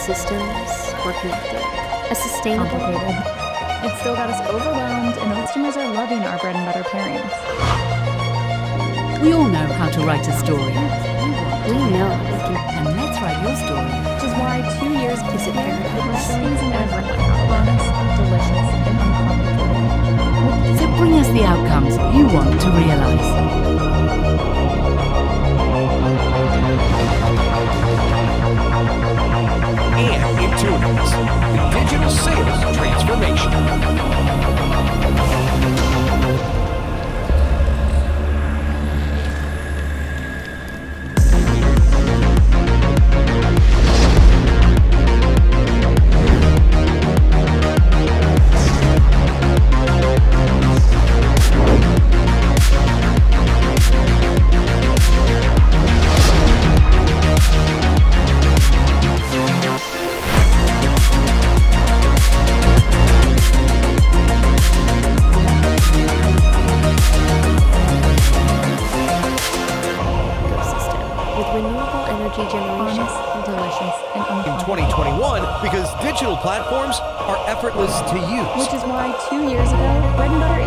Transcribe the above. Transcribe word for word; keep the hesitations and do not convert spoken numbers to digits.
systems were connected. A sustainable... Complicated. It still got us overwhelmed, and the customers are loving our bread and butter pairings. We all know how to write a story. We know we can... And let's write your story. Which is why two years Is it later, paradise? we're showing everyone how honest, delicious, and uncomplicated. So bring us the outcomes you want to realize. And in two weeks, the digital sales transformation. In twenty twenty-one, because digital platforms are effortless to use. Which is why two years ago, bread and butter